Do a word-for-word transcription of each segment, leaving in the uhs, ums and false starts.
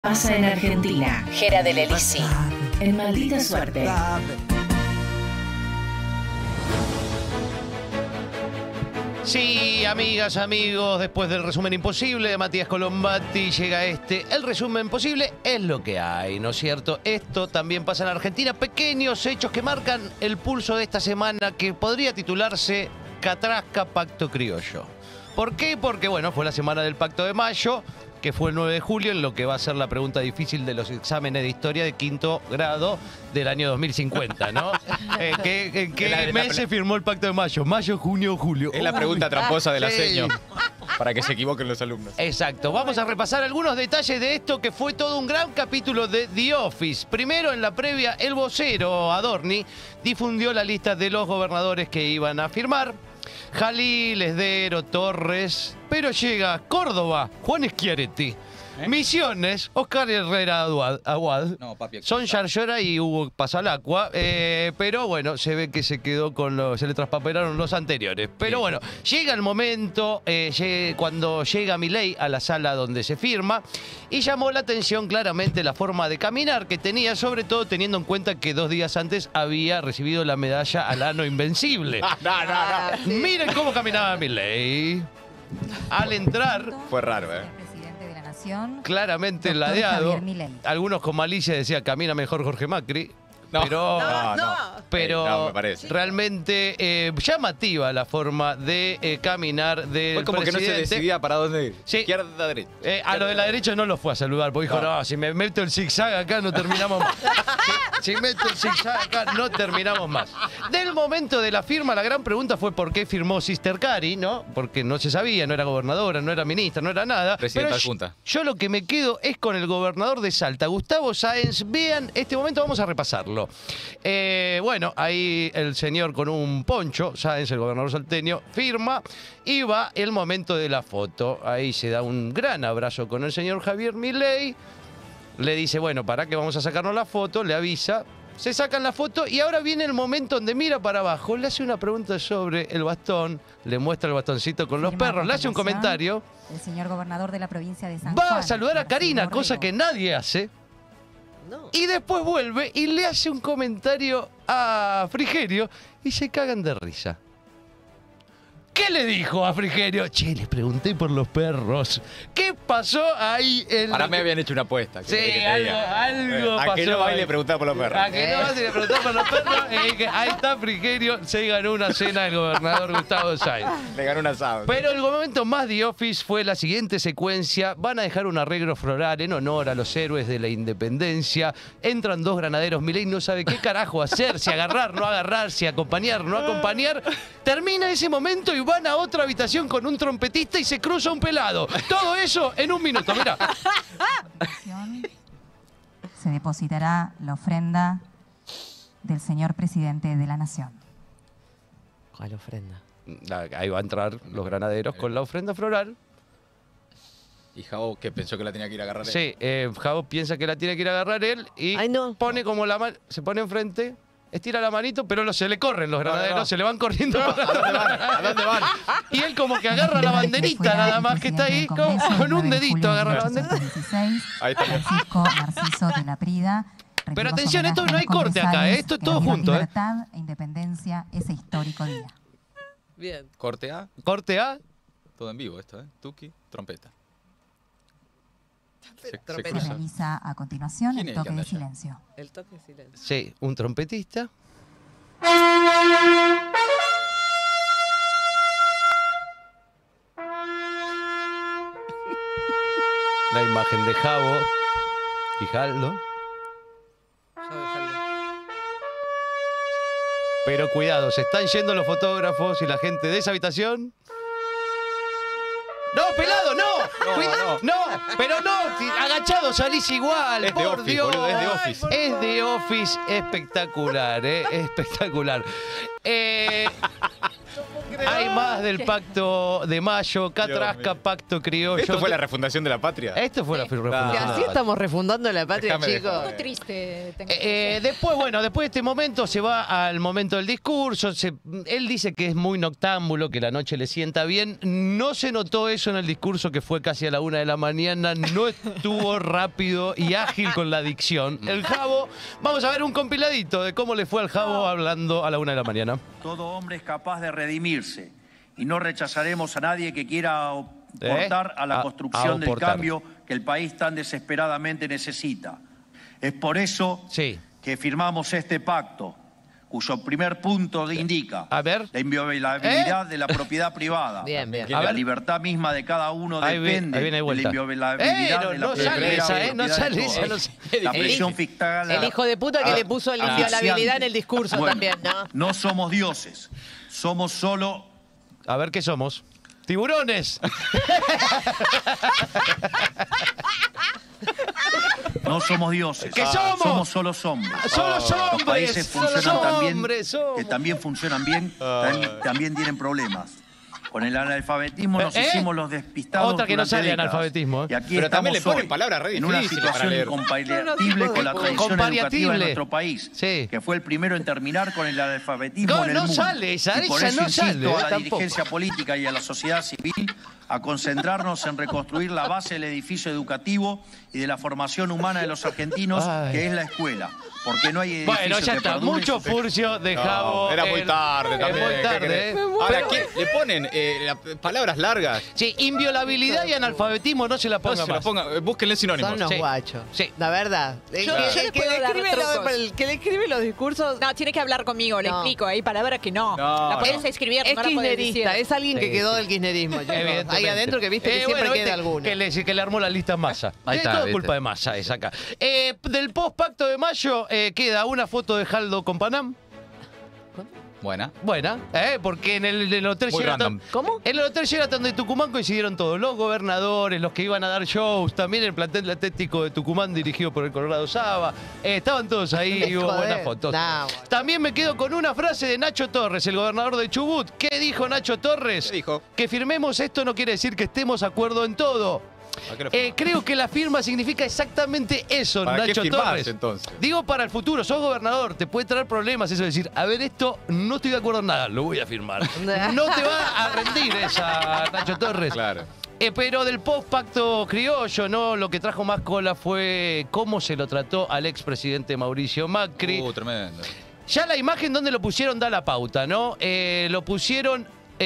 Pasa en Argentina. Jera del Elisi. En Maldita Suerte. Sí, amigas, amigos, después del resumen imposible de Matías Colombati llega este. El resumen posible es lo que hay, ¿no es cierto? Esto también pasa en Argentina. Pequeños hechos que marcan el pulso de esta semana que podría titularse Catrasca Pacto Criollo. ¿Por qué? Porque, bueno, fue la semana del Pacto de Mayo, que fue el nueve de julio, en lo que va a ser la pregunta difícil de los exámenes de historia de quinto grado del año dos mil cincuenta, ¿no? eh, ¿qué, ¿En qué la, la, mes la, se firmó el Pacto de Mayo? Mayo, junio, julio. Es la pregunta tramposa de la sí. seño, para que se equivoquen los alumnos. Exacto. Vamos a repasar algunos detalles de esto, que fue todo un gran capítulo de The Office. Primero, en la previa, el vocero Adorni difundió la lista de los gobernadores que iban a firmar. Jalil, Esdero, Torres, pero llega Córdoba, Juan Schiaretti. ¿Eh? Misiones, Oscar Herrera Aguad, no, papi, Son Yarlora y Hugo Pasalacqua, eh, pero bueno, se ve que se quedó con los, se le traspapelaron los anteriores. Pero sí, bueno, llega el momento, eh, llegue, cuando llega Milei a la sala donde se firma, y llamó la atención claramente la forma de caminar que tenía, sobre todo teniendo en cuenta que dos días antes había recibido la medalla al ano invencible. no, no, no. Miren cómo caminaba Milei. Al entrar... Fue raro, ¿eh? Claramente ladeado. Algunos con malicia decían camina mejor Jorge Macri. No, pero no, no. pero no, me parece. realmente eh, llamativa la forma de eh, caminar del Fue como presidente. que no se decidía para dónde ir. Sí. Izquierda, derecha. Eh, a lo de la derecha no lo fue a saludar, porque dijo, no, no si me meto el zigzag acá no terminamos más. si, si meto el zigzag acá no terminamos más. Del momento de la firma, la gran pregunta fue por qué firmó Sister Cari, ¿no? Porque no se sabía, no era gobernadora, no era ministra, no era nada. Presidenta Pero Junta. Yo, yo lo que me quedo es con el gobernador de Salta, Gustavo Sáenz. Vean, este momento vamos a repasarlo. Eh, bueno, ahí el señor con un poncho, Sáenz, el gobernador salteño, firma y va el momento de la foto. Ahí se da un gran abrazo con el señor Javier Milei. Le dice, bueno, ¿para qué vamos a sacarnos la foto? Le avisa. Se sacan la foto y ahora viene el momento donde mira para abajo. Le hace una pregunta sobre el bastón. Le muestra el bastoncito con los perros. Le hace un comentario. El señor gobernador de la provincia de San Va Juan. a saludar a Karina, cosa que nadie hace. No. Y después vuelve y le hace un comentario a Frigerio y se cagan de risa. ¿Qué le dijo a Frigerio? Che, le pregunté por los perros. ¿Qué pasó ahí? En Para lo mí que... habían hecho una apuesta. Sí, algo, algo eh, pasó. A que no va y ahí. le preguntaba por los perros. A que no va y le preguntaba por los perros. Eh, que ahí está Frigerio. Se ganó una cena del gobernador Gustavo Sáenz. Le ganó un asado. Pero el momento más The Office fue la siguiente secuencia. Van a dejar un arreglo floral en honor a los héroes de la independencia. Entran dos granaderos. Milei no sabe qué carajo hacer. Si agarrar, no agarrar. Si acompañar, no acompañar. Termina ese momento y van a otra habitación con un trompetista y se cruza un pelado. Todo eso en un minuto, mira. Se depositará la ofrenda del señor presidente de la nación. ¿Cuál ofrenda? Ahí va a entrar los granaderos con la ofrenda floral. Y Javo, que pensó que la tenía que ir a agarrar él. Sí, eh, Javo piensa que la tiene que ir a agarrar él y Ay, no. pone como la mano, se pone enfrente. Estira la manito, pero no, se le corren los granaderos, no, no, no. se le van corriendo. No, ¿A dónde van? ¿A dónde van? Y él como que agarra la banderita nada más que está ahí, con, con un dedito agarra la banderita. Ahí está. Francisco Narciso de la Prida. Pero atención, esto no hay corte acá, ¿eh? Esto es todo junto. Libertad e independencia, ese histórico día. Bien. Corte A. Corte A. Todo en vivo esto, ¿eh? Tuki, trompeta. Se, se realiza a continuación el toque de silencio. El toque de silencio. Sí, un trompetista. La imagen de Javo y Jaldo. Pero cuidado, se están yendo los fotógrafos y la gente de esa habitación. ¡No, pelado, no! No, Cuida- no, pero no, agachado salís igual, Es de por Office, Dios. boludo, es de Office. Es de Office espectacular, ¿eh? Espectacular. Eh, Hay más del Pacto de Mayo, Catrasca, Pacto Criollo. ¿Esto fue la refundación de la patria? Esto fue la refundación. Que así estamos refundando la patria, Déjame chicos. Un poco triste. Tengo que Eh, eh, después, bueno, después de este momento se va al momento del discurso. Se- él dice que es muy noctámbulo, que la noche le sienta bien. No se notó eso en el discurso, que fue casi a la una de la mañana. No estuvo rápido y ágil con la dicción. El Jabo, vamos a ver un compiladito de cómo le fue al Jabo hablando a la una de la mañana. Todo hombre es capaz de redimirse y no rechazaremos a nadie que quiera aportar a la A- construcción del aportar. cambio que el país tan desesperadamente necesita. Es por eso Sí. que firmamos este pacto, cuyo primer punto indica A ver. la inviolabilidad ¿Eh? de la propiedad privada. Bien, bien. Que A la ver. libertad misma de cada uno Ahí vi- depende ahí viene de de la vuelta. inviolabilidad Eh, no, de la no propiedad sale esa, de eh, no propiedad sale de esa, todos. no sé. La El presión hijo- fiscal... El hijo de puta que Ah, le puso la ah, inviolabilidad en asfixiante. el discurso Bueno, también, ¿no? No somos dioses, somos solo... A ver qué somos. ¡Tiburones! No somos dioses. ¿Qué somos? Somos solo hombres. ¡Solo Los hombres! países ¡Solo funcionan también, hombres somos! que también funcionan bien, también, también tienen problemas. Con el analfabetismo nos ¿Eh? hicimos los despistados. Otra que no durante sale décadas. analfabetismo, ¿eh? Y aquí Pero estamos también le ponen hoy, palabras re en una difíciles para situación leer. incompatible con la tradición Compariatible. educativa de nuestro país, Sí. que fue el primero en terminar con el analfabetismo No, en el no mundo. sale esa, y por esa eso no insisto sale, a la tampoco. dirigencia política y a la sociedad civil a concentrarnos en reconstruir la base del edificio educativo y de la formación humana de los argentinos, Ay. que es la escuela. Porque no hay edificios Bueno, ya que está. perduren Mucho su- furcio de No, Jabo. era muy El- tarde es también. muy ¿qué tarde, querés? ¿eh? Ahora, ¿qué? Le ponen eh, la- palabras largas. Sí, inviolabilidad y analfabetismo no se la No ponga se lo más. pongan, eh, búsquenle sinónimos. Son unos Sí. guachos. Sí. La verdad. El Yo- que, yo el les que puedo le dar escribe los, trucos. el que le escribe los discursos No, tiene que hablar conmigo, le No. explico. Hay palabras que no. No, la podés no. escribir, es no la podés kirchnerista, decir. es alguien que Sí, quedó sí. del kirchnerismo, chicos. Evidentemente. Ahí adentro que viste que Eh, siempre bueno, queda viste alguno. Que le, que le armó las listas Massa. Ahí Eh, está, todo ¿viste? culpa de Massa es acá. Eh, del post-pacto de mayo eh, queda una foto de Jaldo con Panam. Buena. Buena, ¿eh? Porque en el, en el hotel Muy Sheraton... random. ¿Cómo? En el hotel Sheraton de Tucumán coincidieron todos, los gobernadores, los que iban a dar shows, también el plantel atlético de Tucumán dirigido por el Colorado Saba. Eh, estaban todos ahí y hubo Joder. buenas fotos. Nah, bueno. También me quedo con una frase de Nacho Torres, el gobernador de Chubut. ¿Qué dijo Nacho Torres? ¿Qué dijo? Que firmemos esto no quiere decir que estemos de acuerdo en todo. ¿A qué lo Eh, creo que la firma significa exactamente eso, ¿Para qué Nacho firmás, Torres. entonces? Digo para el futuro, sos gobernador, te puede traer problemas eso de decir, a ver, esto no estoy de acuerdo en nada, lo voy a firmar. No te va a rendir esa, Nacho Torres. Claro. Eh, pero del post-pacto criollo, ¿no? Lo que trajo más cola fue cómo se lo trató al expresidente Mauricio Macri. Uh, tremendo. Ya la imagen donde lo pusieron da la pauta, ¿no? Eh, lo pusieron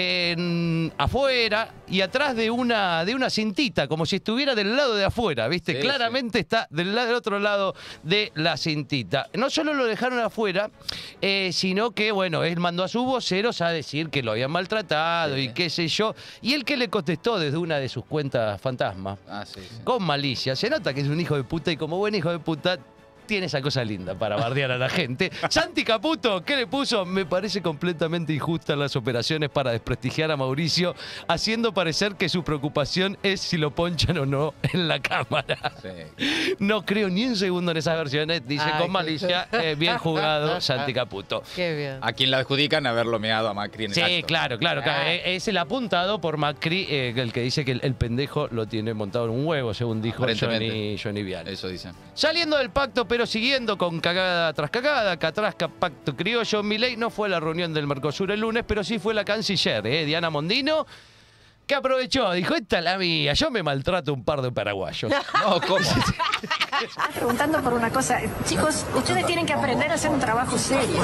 en, afuera y atrás de una, de una cintita, como si estuviera del lado de afuera, ¿viste? Sí, Claramente está del, lado, del otro lado de la cintita. No solo lo dejaron afuera, eh, sino que, bueno, él mandó a sus voceros a decir que lo habían maltratado Sí. y qué sé yo. Y él que le contestó desde una de sus cuentas fantasma, Ah, sí, sí. con malicia. Se nota que es un hijo de puta y como buen hijo de puta tiene esa cosa linda para bardear a la gente. Santi Caputo, ¿qué le puso? Me parece completamente injusta las operaciones para desprestigiar a Mauricio, haciendo parecer que su preocupación es si lo ponchan o no en la cámara. Sí. No creo ni un segundo en esas versiones, dice Ay, con qué- malicia. Eh, bien jugado, Santi Caputo. Qué bien. A quien la adjudican haberlo meado a Macri en el Sí, acto. claro, claro, claro. Ah. Eh, Es el apuntado por Macri, eh, el que dice que el, el pendejo lo tiene montado en un huevo, según dijo Aparentemente. Johnny, Johnny Viale. Eso dicen. Saliendo del pacto, pero siguiendo con cagada tras cagada, Catrasca, pacto criollo, Milei no fue a la reunión del Mercosur el lunes, pero sí fue la canciller, ¿eh? Diana Mondino, que aprovechó, dijo, esta es la mía, yo me maltrato un par de paraguayos. No, ¿cómo? Preguntando por una cosa, chicos, ustedes tienen que aprender a hacer un trabajo serio.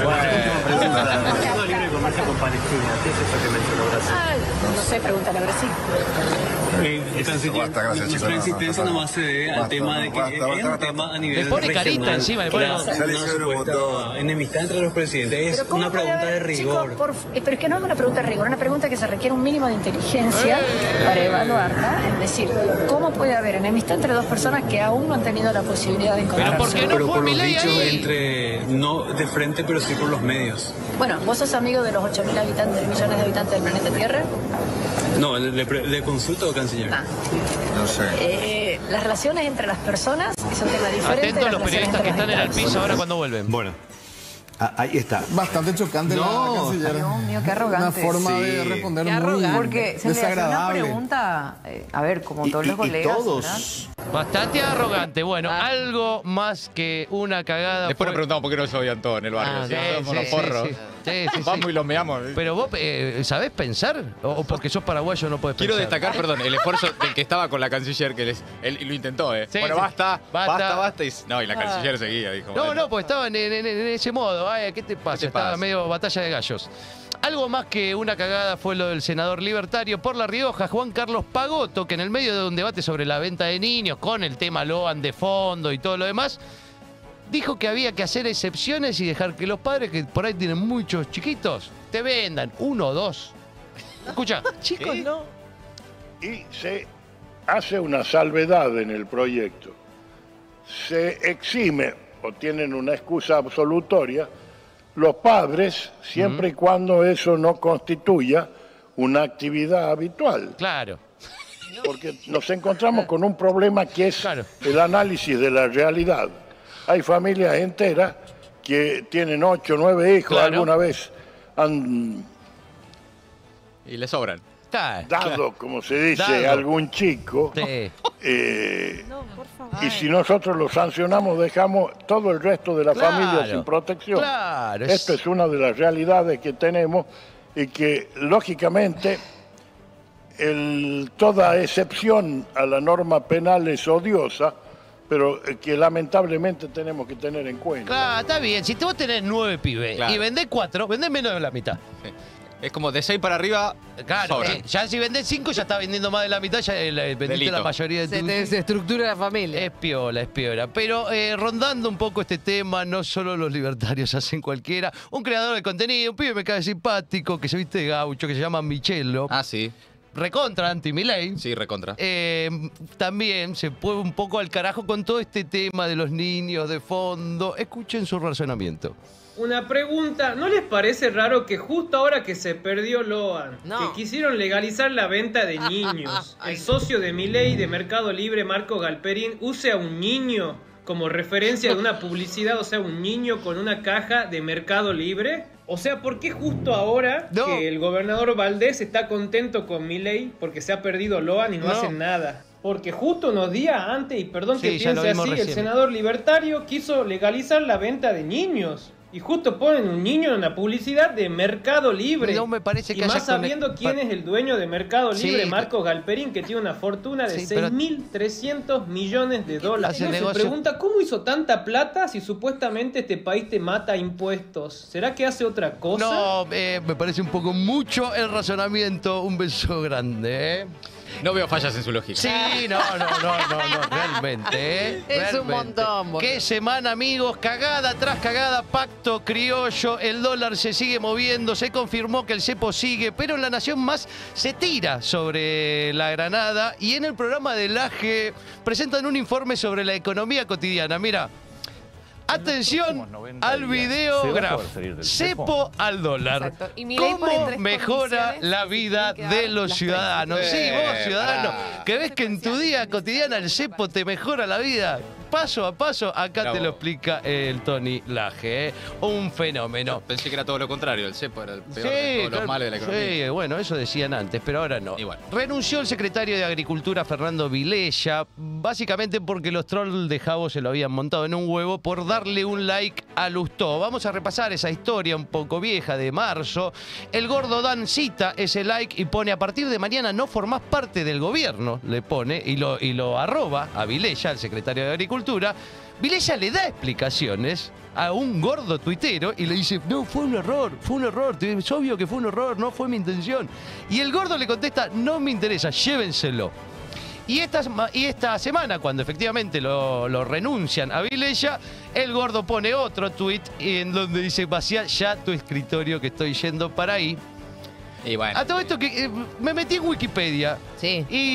Tratado de libre comercio con Palestina, ¿qué es eso que mencionó Brasil? Ah, no sé, pregúntale a Brasil. Eh, canciller, Basta, gracias, nuestra chicos. insistencia No, no, nomás se debe basta, al tema de que basta, es basta, un basta. tema a nivel Le pone carita regional. encima, le pone- Una- Ya le una hicieron un supuesta montón. enemistad entre los presidentes. Es Pero ¿cómo una puede pregunta de haber, rigor. chicos, por- eh, pero es que no es una pregunta de rigor, es una pregunta que se requiere un mínimo de inteligencia para evaluarla. Es decir, ¿cómo puede haber enemistad entre dos personas que aún no han tenido la posibilidad de encontrarse? ¿por qué no Pero fue por los Milei dichos ahí? entre, no de frente, pero sí por los medios. Bueno, ¿vos sos amigo de los ocho mil habitantes, millones de habitantes del planeta Tierra? No, le, le, le consulto, canciller. Ah. No sé. Eh, las relaciones entre las personas es un tema diferente. Atentos de los las periodistas relaciones que están en el entre las piso ahora cuando vuelven. Bueno, Ah, ahí está. Bastante chocante No. la canciller. Dios mío, qué arrogante. Una forma Sí. de responder Qué muy arrogante. Porque se le hace una desagradable. pregunta, eh, a ver, como Y, todos y- los y colegas, todos. Bastante arrogante. Bueno, Ah. algo más que una cagada. Después nos fue- preguntamos por qué no se odian todos en el barrio. Ah, ¿sí? sí, Somos sí, los sí, porros. sí. Sí, sí, Vamos sí. y los meamos. Pero vos, eh, ¿sabés pensar? ¿O o porque sos paraguayo no podés Quiero pensar? destacar, perdón, el esfuerzo del que estaba con la canciller, que les, él lo intentó, ¿eh? Sí, bueno, sí. basta, Basta. basta, basta. Y, no, y la canciller seguía, dijo. No, bueno. no, pues estaban en, en- en ese modo. Ay, ¿qué te pasa? te Estaba pasa? medio batalla de gallos. Algo más que una cagada fue lo del senador libertario por La Rioja, Juan Carlos Pagotto, que en el medio de un debate sobre la venta de niños, con el tema Loan de fondo y todo lo demás, dijo que había que hacer excepciones y dejar que los padres, que por ahí tienen muchos chiquitos, te vendan uno o dos. Escucha. Chicos, no. Y se hace una salvedad en el proyecto. Se exime o tienen una excusa absolutoria los padres siempre y cuando eso no constituya una actividad habitual. Claro. Porque nos encontramos con un problema que es Claro. el análisis de la realidad. Hay familias enteras que tienen ocho, nueve hijos, Claro. alguna vez han Y le sobran. Claro. dado, como se dice, Dado. algún chico. Sí. eh, No, por favor. y si nosotros lo sancionamos, dejamos todo el resto de la Claro. familia sin protección. Claro, es- Esto es una de las realidades que tenemos y que, lógicamente, el- toda excepción a la norma penal es odiosa, pero eh, que lamentablemente tenemos que tener en cuenta. Claro, está bien. Si vos tenés nueve pibes Claro. y vendés cuatro, vendés menos de la mitad. Es como de seis para arriba, Claro, sobran. eh, ya si vendés cinco ya está vendiendo más de la mitad, ya eh, la- vendiste Delito. la mayoría de Se tu... te desestructura la familia. Es piola, es piola. Pero eh, rondando un poco este tema, no solo los libertarios hacen cualquiera. Un creador de contenido, un pibe me cae simpático, que se viste de gaucho, que se llama Michelo. Ah, sí. Recontra anti-Milei. Sí, recontra. Eh, también se fue un poco al carajo con todo este tema de los niños de fondo. Escuchen su razonamiento. Una pregunta, ¿no les parece raro que justo ahora que se perdió Loan, No. que quisieron legalizar la venta de niños, Ay, el no. socio de Milei de Mercado Libre, Marco Galperín, use a un niño como referencia de una publicidad, o sea, un niño con una caja de Mercado Libre? O sea, ¿por qué justo ahora No. que el gobernador Valdés está contento con Milei porque se ha perdido Loan y no, No. hacen nada? Porque justo unos días antes, y perdón Sí, que ya lo piense vimos así, recién. el senador libertario quiso legalizar la venta de niños. Y justo ponen un niño en una publicidad de Mercado Libre. No me parece que y haya más sabiendo conect- quién es el dueño de Mercado Sí, Libre, que- Marco Galperín, que tiene una fortuna de Sí, pero- seis mil trescientos millones de dólares. hace Uno se negocio? pregunta, ¿cómo hizo tanta plata si supuestamente este país te mata a impuestos? ¿Será que hace otra cosa? No, eh, me parece un poco mucho el razonamiento. Un beso grande, ¿eh? No veo fallas en su lógica. Sí, no, no, no, no, no, realmente, ¿eh? Es un Realmente. montón, boludo. Qué semana, amigos, cagada tras cagada, pacto criollo, el dólar se sigue moviendo, se confirmó que el cepo sigue, pero en La Nación Más se tira sobre la granada y en el programa del A G E presentan un informe sobre la economía cotidiana. Mira, atención al video graf. Cepo al dólar. Exacto. Y Milei pone ¿Cómo tres mejora condiciones la que vida tiene que de dar los las ciudadanos? tres. Sí, vos, Eh, ciudadano, pará. que ves que en tu día cotidiana el cepo te mejora la vida. Paso a paso, acá Bravo. te lo explica el Tony Laje. ¿eh? Un fenómeno. Pensé que era todo lo contrario, el cepo era el peor Sí, de todos claro, los males de la economía. sí, bueno, eso decían antes, pero ahora no. Igual. Renunció el secretario de Agricultura, Fernando Vilella, básicamente porque los trolls de Jabo se lo habían montado en un huevo por darle un like a Lustó. Vamos a repasar esa historia un poco vieja de marzo. El gordo Dan cita ese like y pone: a partir de mañana no formás parte del gobierno, le pone, y lo, y lo arroba a Vilella, el secretario de Agricultura. Vilella le da explicaciones a un gordo tuitero y le dice: no, fue un error, fue un error, es obvio que fue un error, no fue mi intención. Y el gordo le contesta: no me interesa, llévenselo. Y esta, y esta semana, cuando efectivamente lo, lo renuncian a Vilella, el gordo pone otro tuit en donde dice: vacía ya tu escritorio que estoy yendo para ahí. Y bueno. A todo esto que eh, me metí en Wikipedia Sí. y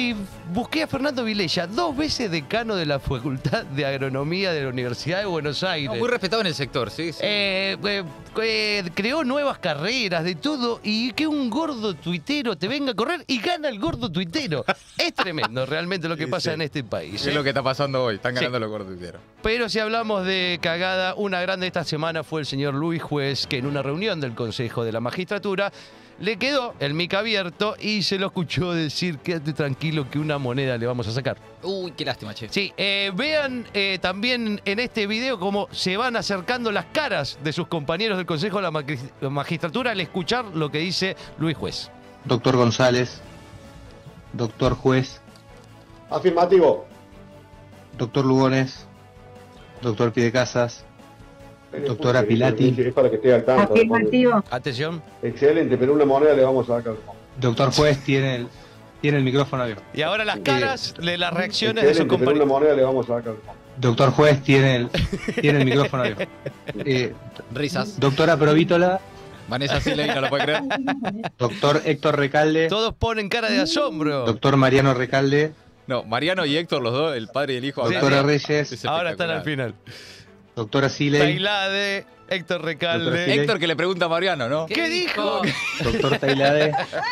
busqué a Fernando Vilella, dos veces decano de la Facultad de Agronomía de la Universidad de Buenos Aires. No, muy respetado en el sector, sí. sí. Eh, eh, eh, creó nuevas carreras, de todo, y que un gordo tuitero te venga a correr y gana el gordo tuitero. Es tremendo realmente lo que Sí, pasa sí. en este país. Es ¿eh? lo que está pasando hoy, están ganando Sí. los gorduiteros. Pero si hablamos de cagada, una grande esta semana fue el señor Luis Juez, que en una reunión del Consejo de la Magistratura le quedó el mic abierto y se lo escuchó decir: quédate tranquilo que una moneda le vamos a sacar. Uy, qué lástima, che. Sí, eh, vean eh, también en este video cómo se van acercando las caras de sus compañeros del Consejo de la Magis- Magistratura al escuchar lo que dice Luis Juez. Doctor González, doctor Juez, Afirmativo. doctor Lugones, doctor Piedecasas, doctora Pilati, Es para que esté al tanto. Atención. Excelente, pero una moneda le vamos a sacar. doctor Juez tiene el, tiene el micrófono abierto. Y ahora las caras de las reacciones de sus Excelente, pero una compañeros. moneda le vamos a sacar. Doctor Juez tiene el, tiene el micrófono abierto. Eh, Risas. doctora Provítola, Vanessa Siley, no lo puede creer. doctor Héctor Recalde, Todos ponen cara de asombro. doctor Mariano Recalde, No, Mariano y Héctor, los dos, el padre y el hijo. doctora hablando. Reyes, Es Ahora están al espectacular. final. doctora Siley, Tailade, Héctor Recalde. Doctora Siley. Héctor que le pregunta a Mariano, ¿no? ¿Qué dijo? doctor Tailade,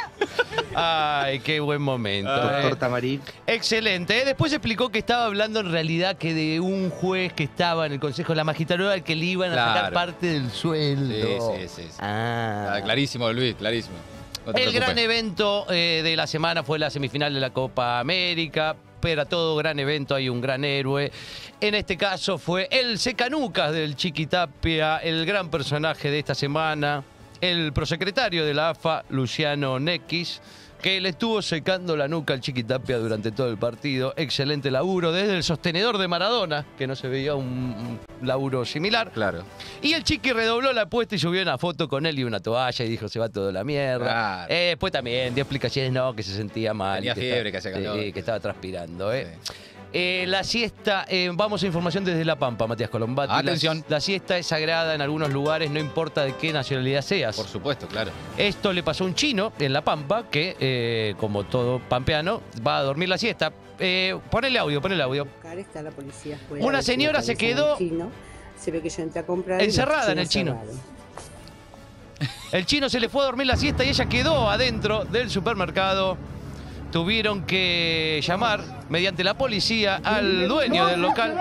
Ay, qué buen momento. doctor eh. Tamarí, Excelente. ¿eh? Después explicó que estaba hablando en realidad que de un juez que estaba en el Consejo de la Magistratura al que le iban a sacar Claro. parte del sueldo. Sí, sí, sí. sí. Ah. Ah, clarísimo, Luis, clarísimo. No te El preocupes. gran evento eh, de la semana fue la semifinal de la Copa América. Pero todo gran evento hay un gran héroe. En este caso fue el secanucas del Chiquitapia, el gran personaje de esta semana, el prosecretario de la A F A, Luciano Nequis, que le estuvo secando la nuca al Chiquitapia durante todo el partido. Excelente laburo, desde el sostenedor de Maradona, que no se veía un, un laburo similar. Claro. Y el Chiqui redobló la apuesta y subió una foto con él y una toalla y dijo: se va toda la mierda. Claro. Eh, después también dio explicaciones, no, que se sentía mal. Tenía y fiebre, estaba- que hacía calor. sí, que estaba transpirando, ¿eh? Sí. Eh, la siesta, eh, vamos a información desde La Pampa, Matías Colombati. La- Atención. La, siesta es sagrada en algunos lugares, no importa de qué nacionalidad seas. Por supuesto, claro. Esto le pasó a un chino en La Pampa que, eh, como todo pampeano, va a dormir la siesta. Eh, ponele audio, ponele audio. Está la policía afuera, Una a ver si señora se localizan quedó al chino. Se ve que yo entré a comprar y encerrada la en el chino. cerraron. El chino se le fue a dormir la siesta y ella quedó adentro del supermercado. Tuvieron que llamar mediante la policía al dueño del local.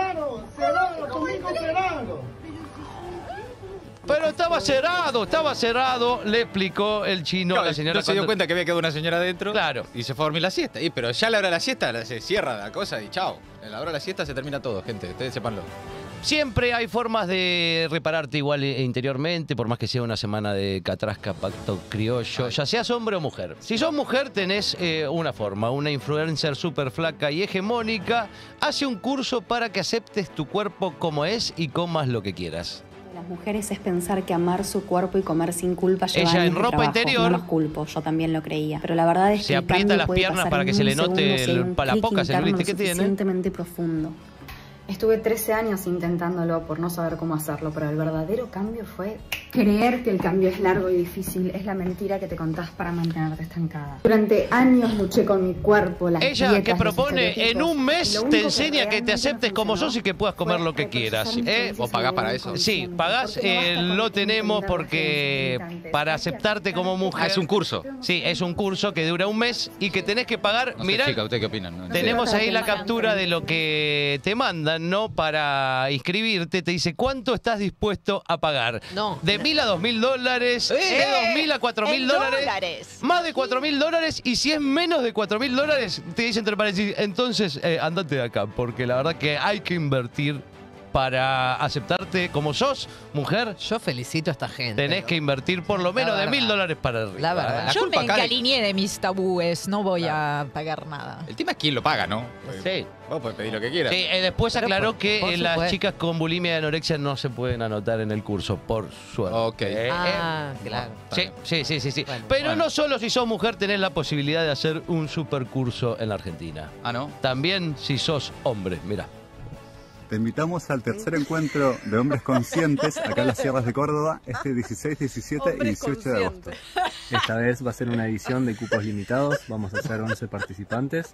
Pero estaba cerrado, estaba cerrado, le explicó el chino a No, la señora. no se dio cuando- cuenta que había quedado una señora adentro. Claro. Y se fue a dormir la siesta. Y, pero ya a la hora de la siesta se cierra la cosa y chao. A la hora de la siesta se termina todo, gente. Ustedes sépanlo. Siempre hay formas de repararte igual eh, interiormente, por más que sea una semana de catrasca, pacto criollo, ya seas hombre o mujer. Si sos mujer tenés eh, una forma, una influencer súper flaca y hegemónica, hace un curso para que aceptes tu cuerpo como es y comas lo que quieras. Las mujeres es pensar que amar su cuerpo y comer sin culpa lleva Ella en años de ropa trabajo. interior No los culpo, yo también lo creía. Pero la verdad es que se el aprieta cambio las puede piernas pasar para en que se un le note segundo si hay el- un pa- la clic poca interno celulitis que lo tiene. suficientemente profundo. Estuve trece años intentándolo por no saber cómo hacerlo, pero el verdadero cambio fue creer que el cambio es largo y difícil. Es la mentira que te contás para mantenerte estancada. Durante años luché con mi cuerpo, las Ella dietas, que los propone en estereotipos, un y mes lo te único que enseña que te realmente aceptes me como funcionó sos y que puedas comer fue lo que quieras. reforzar mis ¿eh? creencias ¿Vos pagás en para el eso? inconsciente. Sí, pagás, Porque no eh, basta con lo tenemos entender porque las creencias para limitantes. aceptarte como mujer. Ah, es un curso. Sí, es un curso que dura un mes y que tenés que pagar. No sé, Mirá, chica, ¿ustedes qué opinan? No, tenemos trata de ahí la pensar en captura de lo creencias. que te mandan, ¿no? Para inscribirte, te dice cuánto estás dispuesto a pagar. No. De mil a dos mil dólares, ¡Eh! de dos mil a cuatro mil En dólares, dólares. más de cuatro mil dólares, y si es menos de cuatro mil dólares, te dicen entre paréntesis, entonces eh, andate de acá, porque la verdad que hay que invertir para aceptarte como sos, mujer. Yo felicito a esta gente. Tenés que invertir por lo La menos de verdad. mil dólares para arriba. La verdad. La Yo culpa me acá de- encariñé de mis tabúes, no voy a pagar nada. El tema es quién lo paga, ¿no? Sí. Vos podés pedir lo que quieras. Sí, eh, después Pero aclaró por- que por eh, las supuesto. chicas con bulimia y anorexia no se pueden anotar en el curso, por suerte. Ok. Eh, Ah, eh, claro. Sí, sí, sí, sí, sí. Bueno. Pero Bueno. no solo si sos mujer tenés la posibilidad de hacer un super curso en la Argentina. Ah, ¿no? También si sos hombre, mira. Te invitamos al tercer encuentro de hombres conscientes acá en las sierras de Córdoba este dieciséis, diecisiete y dieciocho de agosto. Esta vez va a ser una edición de cupos limitados, vamos a hacer once participantes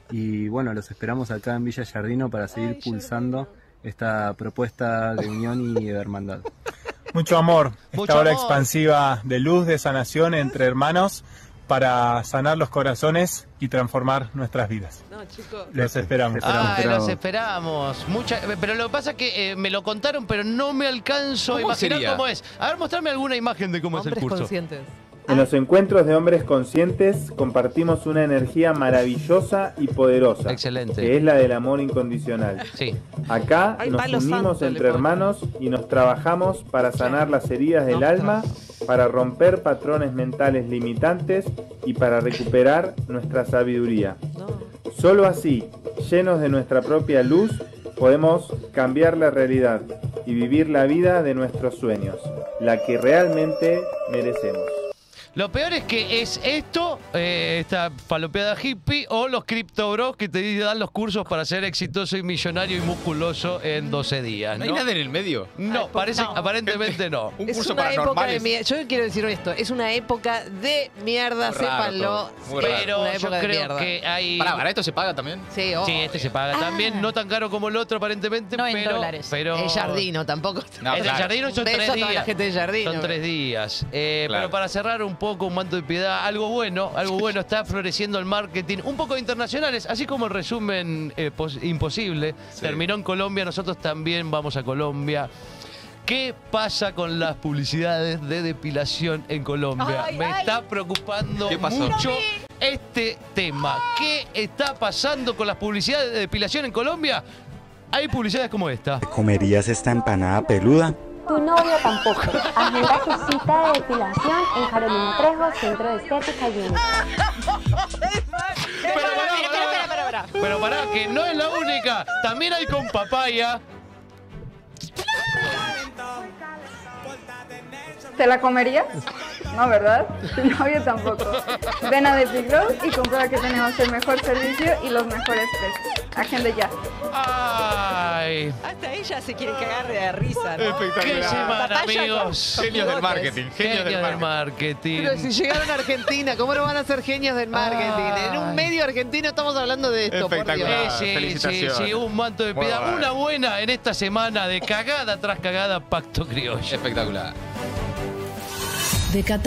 Y bueno, los esperamos acá en Villa Giardino para seguir pulsando esta propuesta de unión y de hermandad. Mucho amor, Mucho esta hora amor. expansiva de luz, de sanación entre hermanos para sanar los corazones y transformar nuestras vidas. No, chicos. Los esperamos. Ah, los esperamos. Mucha, pero lo que pasa es que eh, me lo contaron, pero no me alcanzo a ¿Cómo imaginar sería? cómo es. A ver, mostrarme alguna imagen de cómo es el Hombres curso. conscientes. En los encuentros de hombres conscientes compartimos una energía maravillosa y poderosa, Excelente. que es la del amor incondicional. Sí. Acá Ay, nos palo unimos santo, entre le ponen. hermanos y nos trabajamos para sanar las heridas del alma, para romper patrones mentales limitantes y para recuperar nuestra sabiduría. Solo así, llenos de nuestra propia luz, podemos cambiar la realidad y vivir la vida de nuestros sueños, la que realmente merecemos. Lo peor es que es esto, eh, esta falopeada hippie, o los Crypto Bros que te dan los cursos para ser exitoso y millonario y musculoso en doce días. ¿No ¿no? hay nada en el medio? No, parece, no. aparentemente no. Un Es curso una para época de normales. mierda. Yo quiero decir esto, es una época de mierda, Muy raro sépanlo. todo, muy raro. Pero Una yo época de creo mierda. que hay... Pará, ¿para esto se paga también? Sí, Sí, este se paga también, no tan caro como el otro aparentemente, No en pero... dólares. pero... El Jardino tampoco. No, el de claro. Jardino son Un beso tres a toda días. la gente de Jardino. Son tres días. Eh, Claro. Pero para cerrar un poco, un manto de piedad, algo bueno, algo bueno, está floreciendo el marketing, un poco internacionales, así como el resumen eh, pos- imposible. Sí. Terminó en Colombia, nosotros también vamos a Colombia. ¿Qué pasa con las publicidades de depilación en Colombia? Ay, Me ay. está preocupando ¿Qué pasó? mucho este tema. ¿Qué está pasando con las publicidades de depilación en Colombia? Hay publicidades como esta. ¿Comerías esta empanada peluda? Tu novio tampoco. Agenda tu cita de depilación en Carolina Trejo, Centro de Estética y Única. Pero pará, Pero pará, que no es la única. También hay con papaya. ¿Te la comerías? No, ¿verdad? Tu novio tampoco. Ven a The Big Road y comprueba que tenemos el mejor servicio y los mejores precios. Agende ya. Ay. Hasta ella se quiere cagar de risa, ¿no? ¿Qué semana, Papaya amigos? con- Genios del con marketing, genios del del marketing. marketing. Pero si llegaron a Argentina, ¿cómo no van a ser genios del marketing? En un medio argentino estamos hablando de esto, por Dios. Eh, sí, sí, Felicitaciones. sí, un manto de Muy piedad. bueno. Una buena en esta semana de cagada tras cagada, Pacto Criollo. Espectacular. De Qatar.